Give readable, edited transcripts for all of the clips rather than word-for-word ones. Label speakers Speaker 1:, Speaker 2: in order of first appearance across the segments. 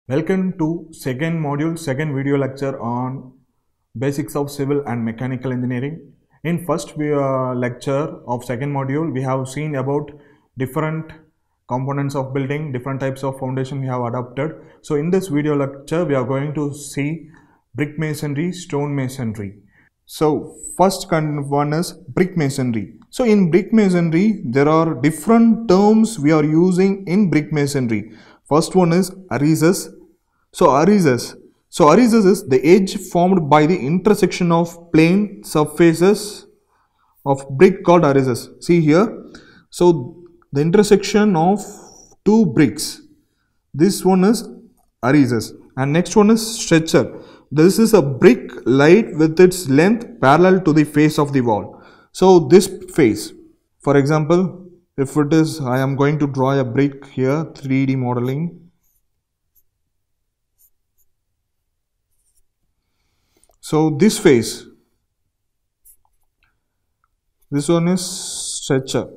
Speaker 1: Welcome to second module, second video lecture on basics of civil and mechanical engineering. In first lecture of second module, we have seen about different components of building, different types of foundation we have adopted. So in this video lecture, we are going to see brick masonry, stone masonry. So first one is brick masonry. So in brick masonry, there are different terms we are using in brick masonry. First one is arises. So arises is the edge formed by the intersection of plane surfaces of brick called arises. See here. So the intersection of two bricks. This one is arises. And next one is stretcher. This is a brick laid with its length parallel to the face of the wall. So this face, for example, if it is, I am going to draw a brick here, 3D modeling. So this face, this one is stretcher.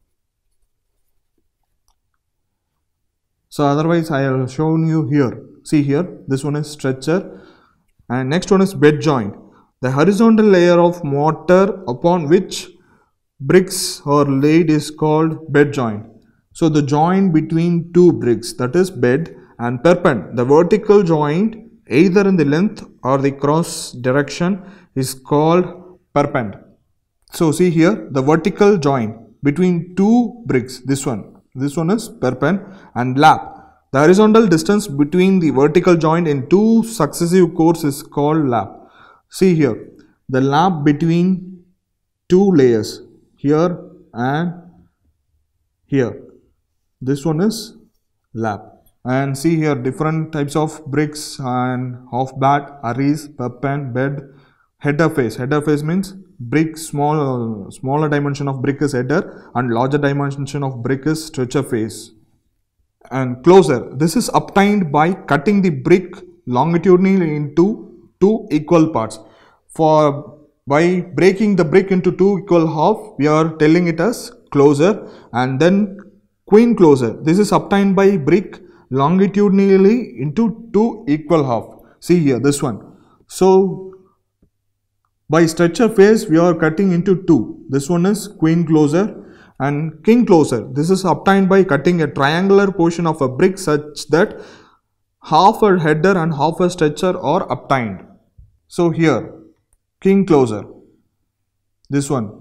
Speaker 1: So otherwise I have shown you here. See here, this one is stretcher. And next one is bed joint. The horizontal layer of mortar upon which bricks are laid is called bed joint. So the joint between two bricks, that is bed, and perpend, the vertical joint either in the length or the cross direction is called perpend. So see here, the vertical joint between two bricks, this one is perpend, and lap. The horizontal distance between the vertical joint in two successive chords is called lap. See here, the lap between two layers, here and here. This one is lap. And see here, different types of bricks and half bat, aris, perpend, bed, header face. Header face means brick, smaller dimension of brick is header and larger dimension of brick is stretcher face. And closer, this is obtained by cutting the brick longitudinally into two equal parts. By breaking the brick into two equal half, we are telling it as closer. And then queen closer, this is obtained by brick longitudinally into two equal half. See here, this one. So by stretcher face, we are cutting into two. This one is queen closer. And king closer, this is obtained by cutting a triangular portion of a brick such that half a header and half a stretcher are obtained. So here, king closer, this one.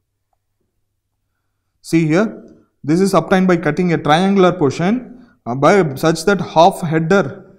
Speaker 1: See here, this is obtained by cutting a triangular portion by such that half a header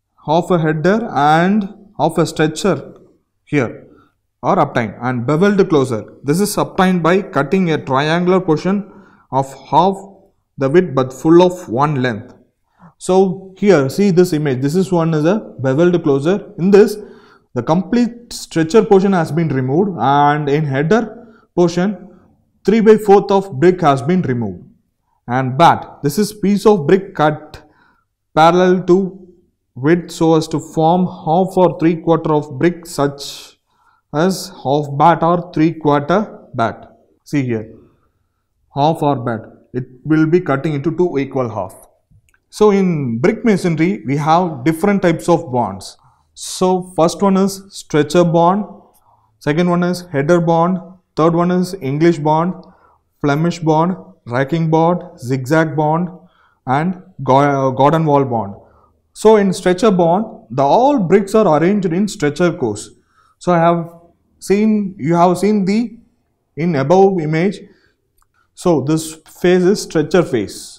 Speaker 1: and half a stretcher here are obtained. And beveled closer, this is obtained by cutting a triangular portion of half the width but full of one length. So here, see this image, this is one is a beveled closer. In this, the complete stretcher portion has been removed, and in header portion 3/4 of brick has been removed. And bat, this is piece of brick cut parallel to width so as to form half or 3/4 of brick such as half bat or 3/4 bat. See here, half or bat, it will be cutting into two equal half. So in brick masonry, we have different types of bonds. So first one is stretcher bond, second one is header bond, third one is English bond, Flemish bond, racking bond, zigzag bond, and Gordon wall bond. So in stretcher bond, all bricks are arranged in stretcher course. So you have seen the in above image. So this face is stretcher face,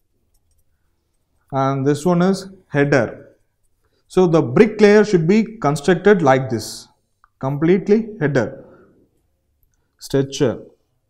Speaker 1: and this one is header. So the brick layer should be constructed like this, completely header, stretcher.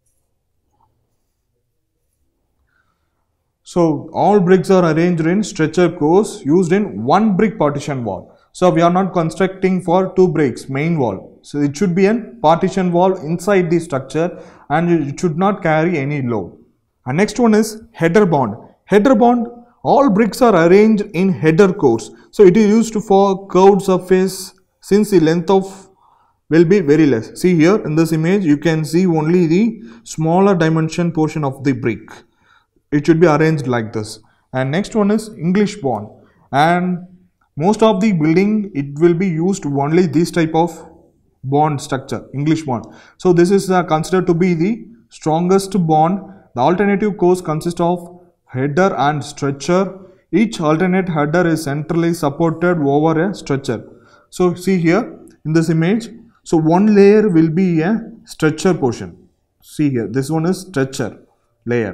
Speaker 1: So all bricks are arranged in stretcher course used in one brick partition wall. So we are not constructing for two bricks main wall. So it should be a partition wall inside the structure and it should not carry any load. And next one is header bond. Header bond, all bricks are arranged in header course. So it is used for curved surface since the length of will be very less. See here in this image, you can see only the smaller dimension portion of the brick. It should be arranged like this. And next one is English bond. And Most of the building, it will be used only this type of bond structure, English bond. So this is considered to be the strongest bond. The alternative course consists of header and stretcher. Each alternate header is centrally supported over a stretcher. So see here in this image, so one layer will be a stretcher portion. See here, this one is stretcher layer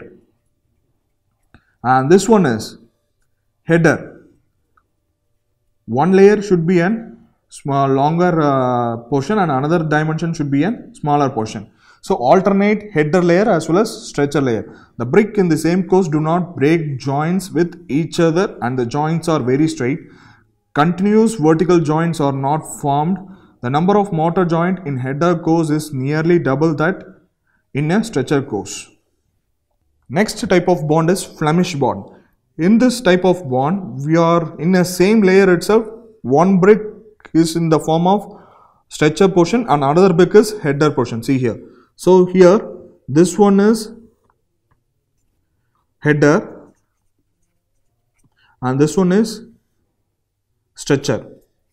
Speaker 1: and this one is header. One layer should be a small longer portion and another dimension should be a smaller portion. So alternate header layer as well as stretcher layer. The brick in the same course do not break joints with each other and the joints are very straight. Continuous vertical joints are not formed. The number of mortar joint in header course is nearly double that in a stretcher course. Next type of bond is Flemish bond. In this type of bond, we are in a same layer itself. One brick is in the form of stretcher portion and another brick is header portion. See here. So here this one is header and this one is stretcher.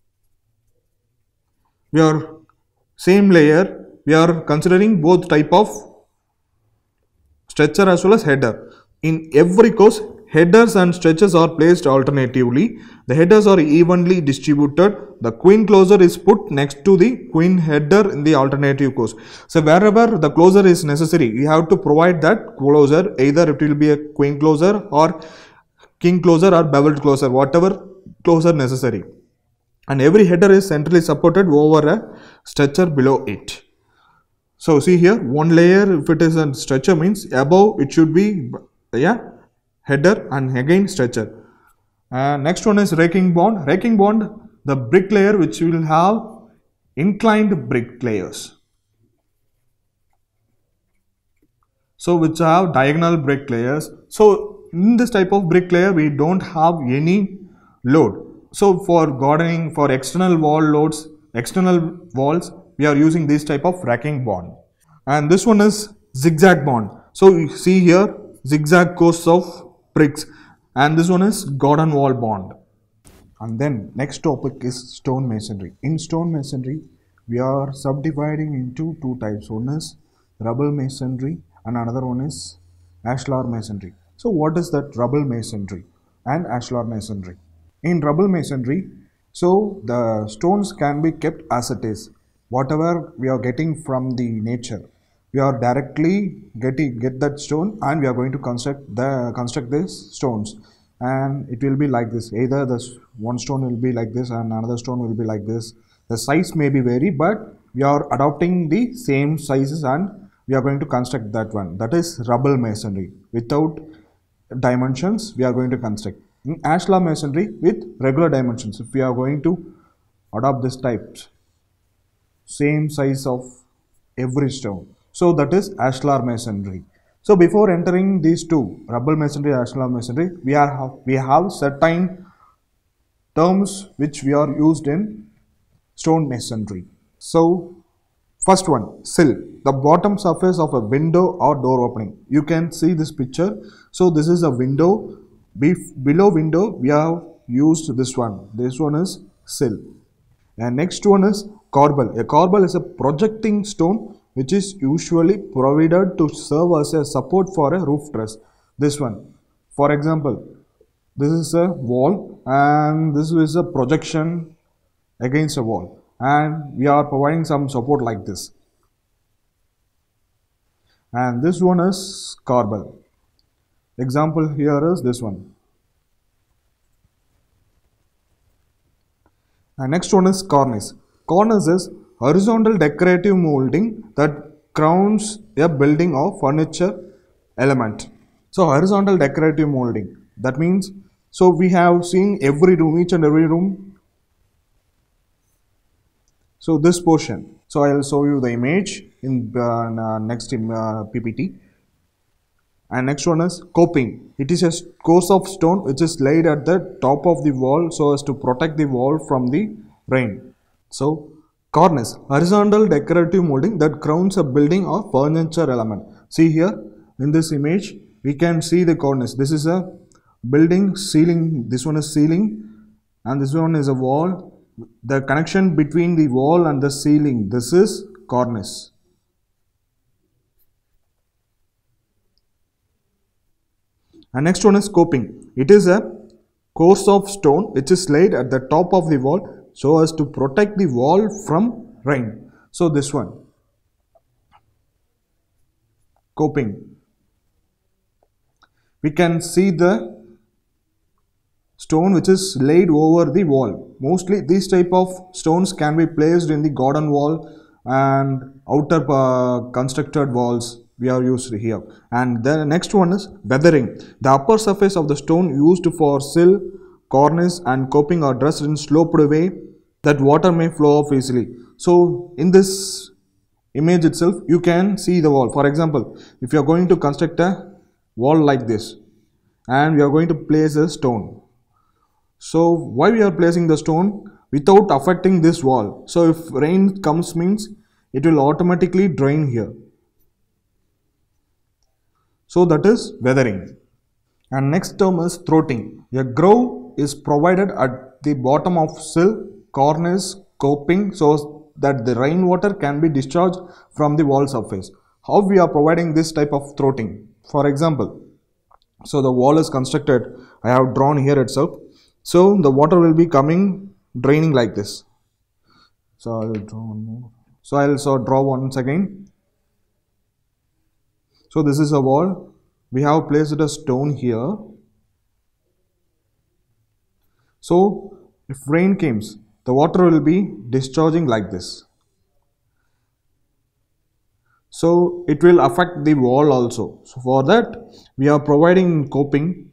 Speaker 1: We are same layer. We are considering both type of stretcher as well as header. In every course, headers and stretchers are placed alternatively. The headers are evenly distributed. The queen closer is put next to the queen header in the alternative course. So wherever the closer is necessary, you have to provide that closer. Either it will be a queen closer or king closer or beveled closer, whatever closer necessary. And every header is centrally supported over a stretcher below it. So see here, one layer, if it is a stretcher, means above it should be header and again stretcher. Next one is raking bond. Raking bond, the brick layer which will have inclined brick layers. So which have diagonal brick layers. So in this type of brick layer, we don't have any load. So for gardening, for external wall loads, external walls, we are using this type of racking bond. And this one is zigzag bond. So you see here zigzag course of bricks, and this one is garden wall bond. And then next topic is stone masonry. In stone masonry, we are subdividing into two types. One is rubble masonry and another one is ashlar masonry. So what is that rubble masonry and ashlar masonry? In rubble masonry, so the stones can be kept as it is. Whatever we are getting from the nature, we are directly get that stone and we are going to construct these stones, and it will be like this. Either this one stone will be like this and another stone will be like this. The size may be vary, but we are adopting the same sizes and we are going to construct that one. That is rubble masonry. Without dimensions, we are going to construct. In ashlar masonry with regular dimensions, if we are going to adopt this type, same size of every stone. So that is ashlar masonry. So before entering these two, rubble masonry, ashlar masonry, we have certain terms which we are used in stone masonry. So first one, sill, the bottom surface of a window or door opening. You can see this picture. So this is a window. Below window we have used this one. This one is sill. And next one is corbel. A corbel is a projecting stone which is usually provided to serve as a support for a roof truss. This one, for example, this is a wall and this is a projection against a wall, and we are providing some support like this. And this one is corbel. Example here is this one. And next one is cornice. Cornice is horizontal decorative molding that crowns a building or furniture element. So horizontal decorative molding, that means, so we have seen every room, each and every room. So this portion, so I will show you the image in next PPT. And next one is coping. It is a course of stone which is laid at the top of the wall so as to protect the wall from the rain. So cornice, horizontal decorative molding that crowns a building or furniture element. See here in this image, we can see the cornice. This is a building ceiling. This one is ceiling, and this one is a wall. The connection between the wall and the ceiling, this is cornice. And next one is coping. It is a course of stone which is laid at the top of the wall so as to protect the wall from rain. So this one, coping. We can see the stone which is laid over the wall. Mostly these type of stones can be placed in the garden wall and outer constructed walls we are used here. And the next one is weathering. The upper surface of the stone used for sill, cornice and coping are dressed in sloped way that water may flow off easily. So in this image itself you can see the wall. For example, if you are going to construct a wall like this and we are going to place a stone. So why we are placing the stone without affecting this wall? So if rain comes means it will automatically drain here. So that is weathering. And next term is throating. A groove is provided at the bottom of sill, cornice, coping so that the rainwater can be discharged from the wall surface. How we are providing this type of throating? For example, so the wall is constructed, I have drawn here itself. So the water will be coming, draining like this. So I will draw one more. So I will draw once again. So this is a wall. We have placed a stone here. So if rain comes, the water will be discharging like this. So it will affect the wall also. So for that we are providing coping.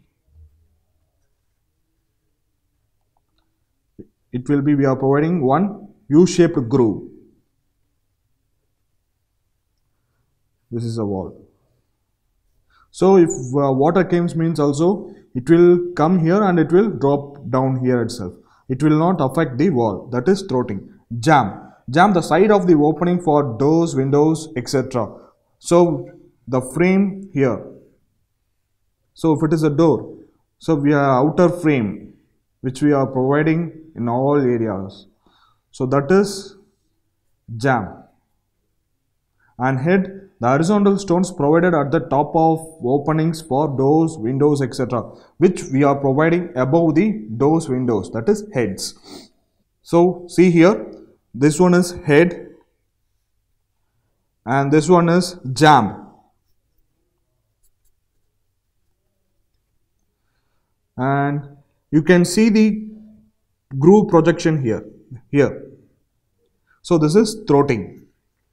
Speaker 1: It will be, we are providing one U-shaped groove. This is a wall. So if water comes means also it will come here and it will drop down here itself. It will not affect the wall. That is throating. Jam. Jam the side of the opening for doors, windows, etc. So the frame here. So if it is a door, so we are outer frame which we are providing in all areas. So that is jam. And head, the horizontal stones provided at the top of openings for doors, windows, etc. which we are providing above the doors, windows, that is heads. So see here, this one is head and this one is jam. And you can see the groove projection here. So this is throating.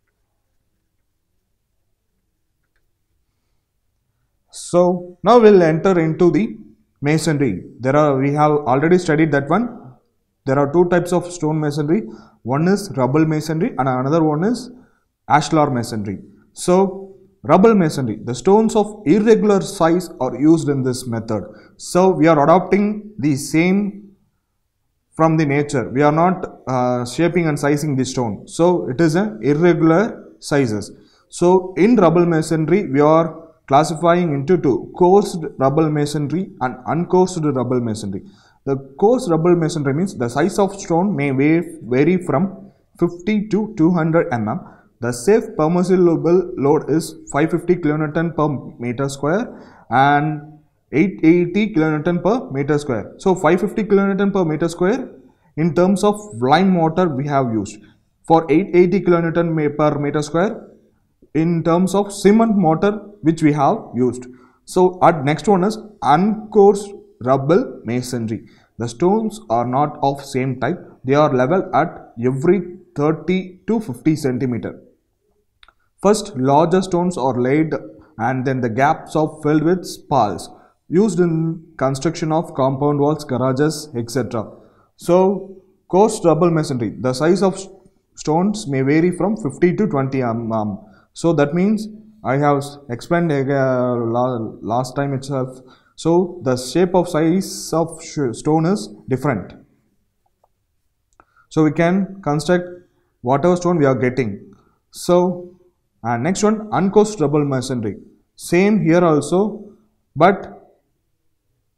Speaker 1: So now we'll enter into the masonry. We have already studied that one. There are two types of stone masonry. One is rubble masonry and another one is ashlar masonry. So rubble masonry, the stones of irregular size are used in this method. So we are adopting the same from the nature. We are not shaping and sizing the stone. So it is an irregular sizes. So in rubble masonry we are classifying into two: coursed rubble masonry and uncourse rubble masonry. The coarse rubble masonry means the size of stone may vary from 50 to 200 mm. The safe permissible load is 550 kN per meter square and 880 kN per meter square. So 550 kN per meter square in terms of lime mortar we have used. For 880 kN per meter square in terms of cement mortar which we have used. So at next one is uncoursed rubble masonry. The stones are not of same type. They are level at every 30 to 50 centimeter. First, larger stones are laid and then the gaps are filled with spals used in construction of compound walls, garages, etc. So coarse rubble masonry, the size of stones may vary from 50 to 20 mm. So that means I have explained last time itself. So the shape of size of stone is different. So we can construct whatever stone we are getting. So next one, uncoursed rubble masonry. Same here also, but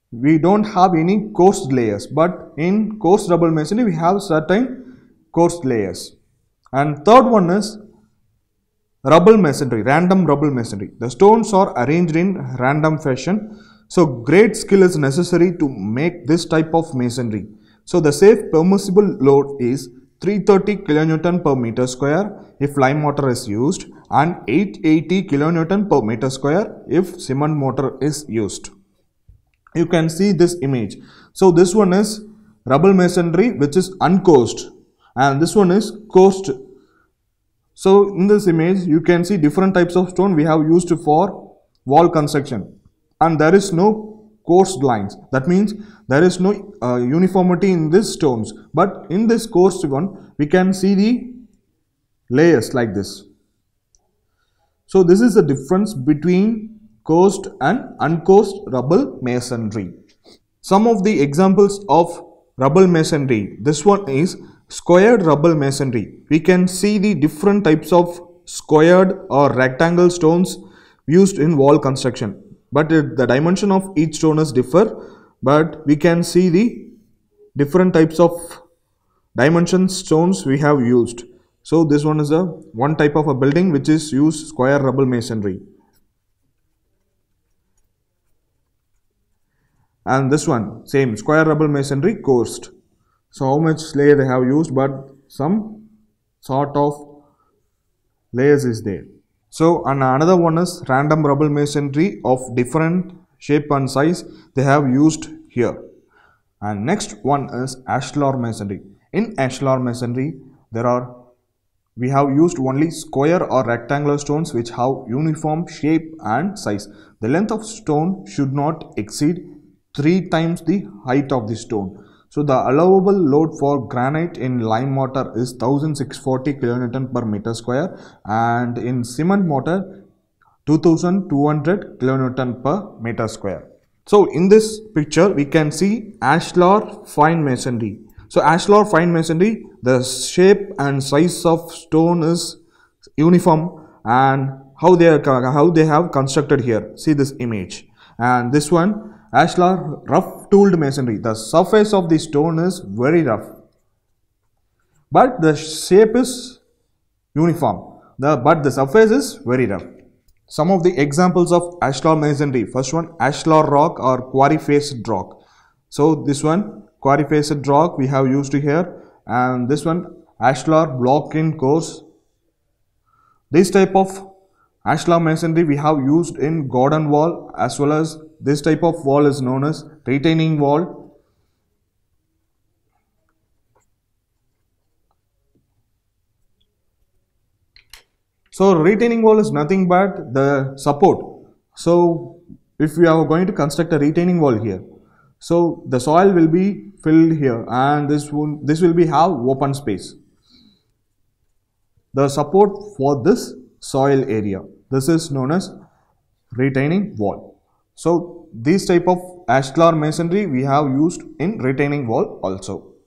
Speaker 1: we don't have any coarse layers, but in coarse rubble masonry we have certain coarse layers. And third one is rubble masonry, random rubble masonry. The stones are arranged in random fashion. So great skill is necessary to make this type of masonry. So the safe permissible load is 330 kilonewton per meter square if lime mortar is used and 880 kilonewton per meter square if cement mortar is used. You can see this image. So this one is rubble masonry which is uncoursed and this one is coursed. So in this image you can see different types of stone we have used for wall construction, and there is no coursed lines. That means there is no uniformity in these stones, but in this coursed one we can see the layers like this. So this is the difference between coursed and uncoursed rubble masonry. Some of the examples of rubble masonry. This one is squared rubble masonry. We can see the different types of squared or rectangle stones used in wall construction, but the dimension of each stone is differ, but we can see the different types of dimension stones we have used. So this one is a one type of a building which is used square rubble masonry. And this one same square rubble masonry coursed. So how much layer they have used, but some sort of layers is there. So and another one is random rubble masonry of different shape and size they have used here. And next one is ashlar masonry. In ashlar masonry we have used only square or rectangular stones which have uniform shape and size. The length of stone should not exceed 3 times the height of the stone. So the allowable load for granite in lime mortar is 1640 kilonewton per meter square, and in cement mortar 2200 kilonewton per meter square. So in this picture we can see ashlar fine masonry. So ashlar fine masonry, the shape and size of stone is uniform, and how they have constructed here. See this image. And this one ashlar rough tooled masonry. The surface of the stone is very rough, but the shape is uniform. But the surface is very rough. Some of the examples of ashlar masonry. First one, ashlar rock or quarry faced rock. So this one quarry faced rock we have used here, and this one ashlar block in course. This type of ashlar masonry we have used in garden wall, as well as this type of wall is known as retaining wall. So retaining wall is nothing but the support. So if we are going to construct a retaining wall here, so the soil will be filled here, and this will be have open space. The support for this soil area, this is known as retaining wall. So this type of ashlar masonry we have used in retaining wall also.